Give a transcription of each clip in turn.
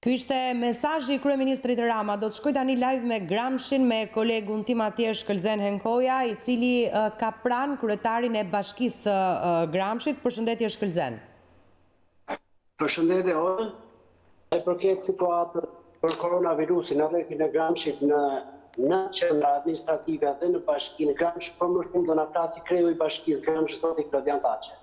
Ky ishte mesazhi i kryeministrit Rama. Do të shkoj tani live me Gramshin, me kolegun tim atje Shkëlzen Henkoja, i cili ka pranë kryetarin e bashkisë Gramshit. Përshëndetje Shkëlzen. Përshëndetje Olë. E përket situatës për koronavirusin edhe në Gramshit në qendra administrative dhe në bashkinë Gramsh, për më shumë do na flasi kreu i bashkisë Gramsh, zoti Klodian Taçe.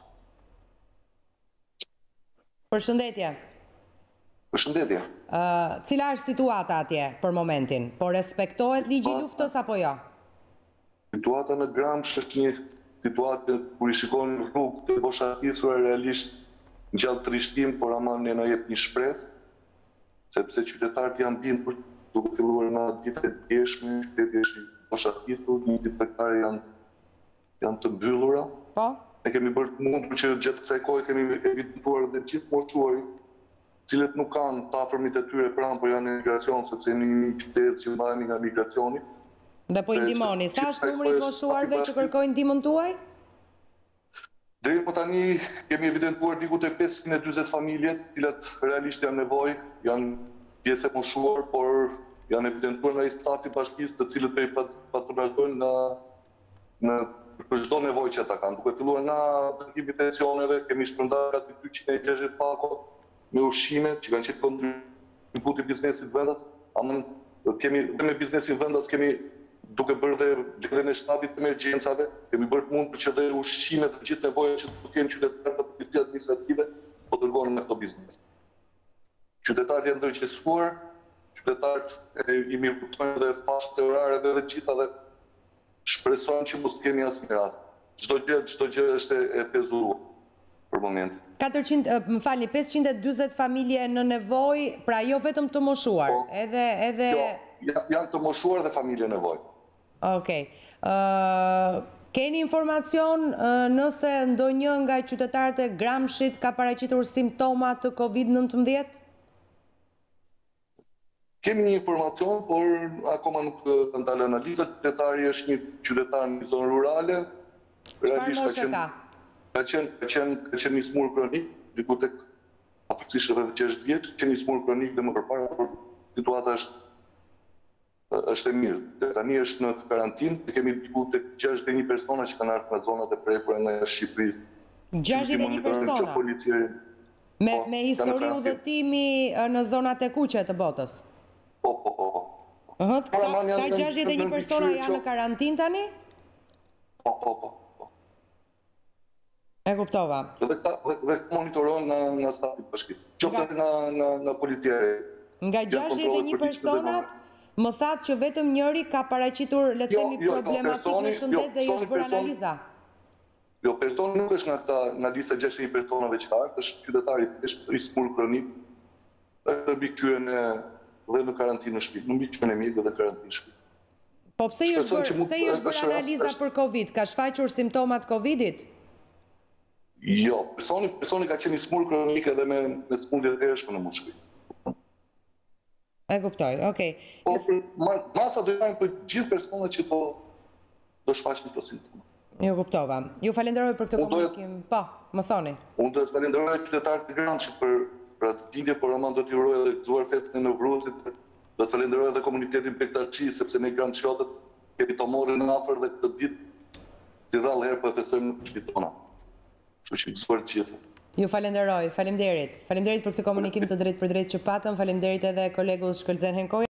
Përshëndetje. Përshëndetje. Cila është situata atje për momentin? Po respektohet ligji i luftës apo jo? Situata në Gramsh është një situatë kur i shikon rrugë të boshatisura realisht gjallë trishtim, por ama ne na jep një shpresë, sepse qytetarët janë bindur duke filluar në ditët e djeshme, qyteti është boshatisur, një ditë hektare janë të mbyllura. Po? Ne kemi bërë të mundur që gjatë kësaj kohe kemi evituar dhe gjithë moshuarit, cilët nuk kanë të afërmit e tyre pranë, por janë në migracion, sepse jemi një qytet që mbahemi nga migracioni. Dhe po i ndihmoni. Sa është numri i moshuarve që kërkojnë ndihmën tuaj? Deri po tani kemi evidentuar diku te 540 familje, të cilat realisht janë nevojë, janë pjesë e moshuar, por janë evidentuar nga stafi i bashkisë, të cilët po i patronazojnë për çdo nevojë që ata kanë. Duke filluar nga dërgimi i pensioneve, kemi shpërndarë gati 260 pako me ushqime që kanë qenë kontributi biznesit vendas. Kemi dhe me biznesin vendas kemi duke bërë dhe lidhjen e shtabit të emergjencave, kemi bërë të mundur që dhe ushqime të gjithë nevojat që të kenë qytetarët të policisë administrative po dërgohen me këto biznes. Qytetarët janë ndërgjegjësuar, qytetarët i mirëkuptojnë dhe fashët e orare dhe gjitha dhe shpresojnë që mos kemi asnjë rast. Çdo gjë është e pezuar për momentin. 540 familje në nevojë, pra jo vetëm të moshuar, edhe... Jo, janë të moshuar dhe familje nevojë. Okej. Keni informacion nëse ndonjë nga qytetarët e Gramshit ka paraqitur simptoma të COVID-19? Kemi një informacion, por akoma nuk kanë dalë analizat. Qytetari është një qytetar në zonë rurale. Çfarë moshe ka? Ka qenë një smur kronik, diku tek afërsisht rreth 60 vjeç, që një smur kronik dhe më përpara, por situata është e mirë. Tani është në karantinë, kemi diku tek 61 persona që kanë ardhur nga zonat e prepura nga Shqipërisë. 61 persona? Me histori udhëtimi në zonat e kuqe të botës? Po. Ka 61 persona janë në karantinë tani? Po. E kuptova. Dhe monitoron nga stafi bashkisë. Qoftë nga policia. Nga 61 personat, më thatë që vetëm njëri ka paraqitur, le të themi, problematik në shëndet dhe i është bërë analiza. Jo, personi nuk është nga lista 61 personave që ka ardhur, është qytetari i smur kronik, është mbikëqyrjen dhe në karantinë në shtëpi, në mbikëqyrjen e mirë dhe karantinë në shtëpi. Po pse i është bërë analiza për Covid? Ka shfaqur simptomat Covidit? Jo, personi ka qenë i smur kronik edhe me smundje të hershme në mushkuj. E kuptoj, okej. Masa do janë për gjithë personat që do shfaqin këto simptoma. Jo kuptova. Ju falenderoj për këtë komunikim. Po, më thoni. Unë do të falenderoj qytetarët e Gramshit për atë bindje, por ama do t'i uroj edhe gëzuar festën e Novrusit. Do të falenderoj edhe komunitetin Bektaçi, sepse ne Gramshiotët kemi të morën në afër dhe këtë ditë si rrallë herë po e festojmë në shtëpitë tona. Ju falenderoj, faleminderit. Faleminderit për këtë komunikim të drejtë për drejtë që patëm, faleminderit edhe kolegus Shkëlzen Henkoja.